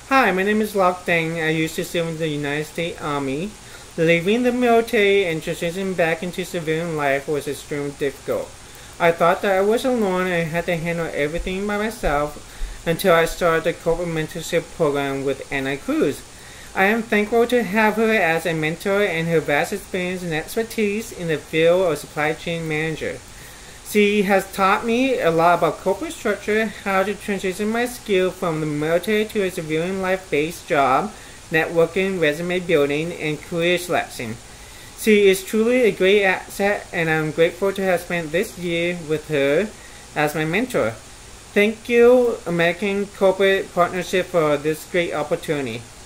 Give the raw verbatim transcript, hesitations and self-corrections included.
Hi, my name is Loc and Anna. I used to serve in the United States Army. Leaving the military and transitioning back into civilian life was extremely difficult. I thought that I was alone and had to handle everything by myself until I started the corporate mentorship program with Anna Cruz. I am thankful to have her as a mentor and her vast experience and expertise in the field of supply chain manager. She has taught me a lot about corporate structure, how to transition my skill from the military to a civilian life-based job, networking, resume building, and career selection. She is truly a great asset, and I'm grateful to have spent this year with her as my mentor. Thank you, American Corporate Partnership, for this great opportunity.